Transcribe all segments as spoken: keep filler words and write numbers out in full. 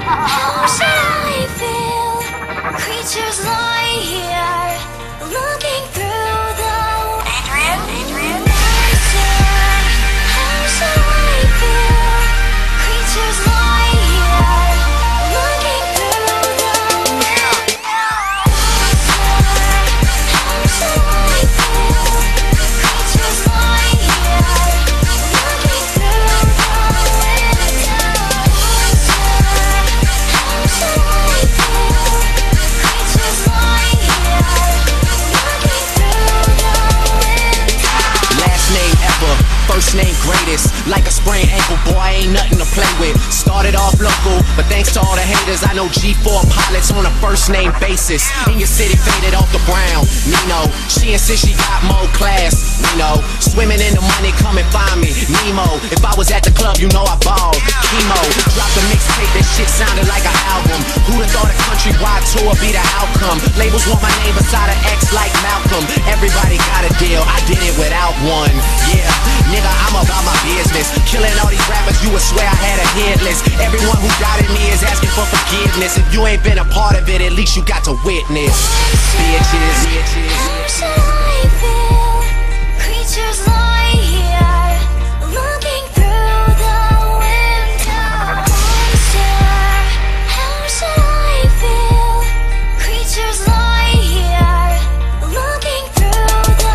How should I feel? Creatures lie here, looking through the Adrian, Adrian. How should I feel? Creatures lie here, looking through the How should I feel? Creatures lie here, looking through the First name greatest, like a sprained ankle, boy, ain't nothing to play with. Started off local, but thanks to all the haters, I know G four pilots on a first name basis. In your city, faded off the brown, Nino. She insists she got more class, Nino. Swimming in the money, come and find me, Nemo. If I was at the club, you know I balled, chemo. Dropped a mixtape, that shit sounded like an album. Who'da thought a countrywide tour be the outcome? Labels want my name beside an X like Malcolm. Everybody got a deal, I did it without one, yeah. Nigga, I'm about my business. Killing all these rappers, you would swear I had a hit list. Everyone who doubted me is asking for forgiveness. If you ain't been a part of it, at least you got to witness. Bitches, bitches. How should I feel? Creatures lie here, looking through the window. How should I feel? Creatures lie here, looking through the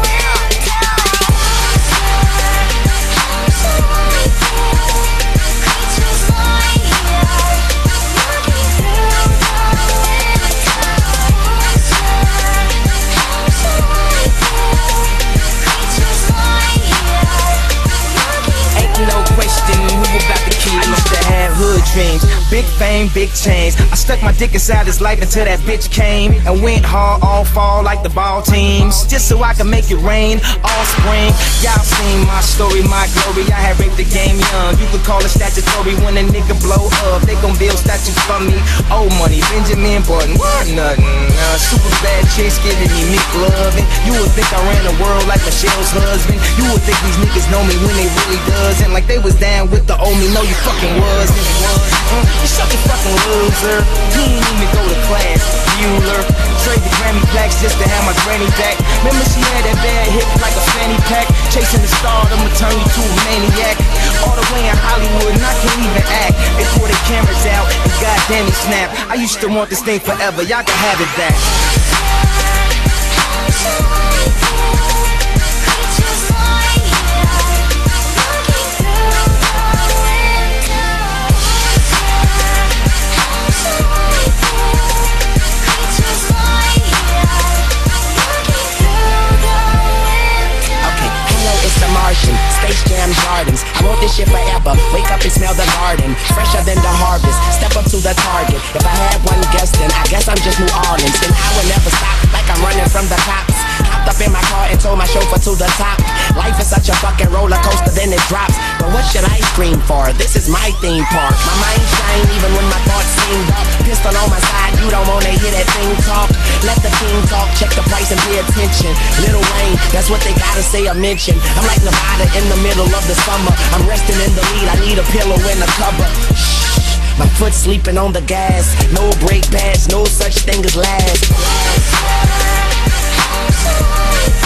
dreams. Big fame, big change. I stuck my dick inside his life until that bitch came and went hard all fall like the ball teams, just so I could make it rain all spring. Y'all seen my story, my glory. I had raped the game young. You could call it statutory when a nigga blow up. They gon' build statues for me. Old money, Benjamin Button, what nothing. Uh, super bad chicks giving me Mick loving. You would think I ran the world like Michelle's husband. You would think these niggas know me when they really doesn't. Like they was down with the old me. No, you fucking wasn't. Uh, you such a fucking loser. You ain't even go to class, Bueller. Trade the Grammy plaques just to have my granny back. Remember she had that bad hip like a fanny pack. Chasing the star, I'ma turn you to a maniac. All the way in Hollywood and I can't even act. They pull their cameras out and goddamn it snap. I used to want this thing forever, y'all can have it back. Space Jam Gardens, I want this shit forever. Wake up and smell the garden, fresher than the harvest. Step up to the target. If I had one guess, then I guess I'm just New Orleans. Then I would never stop, like I'm running from the cops. Hopped up in my car and told my chauffeur to the top. Life is such a fucking roller coaster, then it drops. But what should I scream for? This is my theme park. My mind shine even when my thoughts seem dark. Pistol on my side, you don't wanna hear that thing talk. Let the king talk, check the price and pay attention. Lil Wayne, that's what they gotta say or mention. I'm like Nevada in the middle of the summer. I'm resting in the lead, I need a pillow and a cover. Shh, my foot sleeping on the gas. No brake pads, no such thing as last.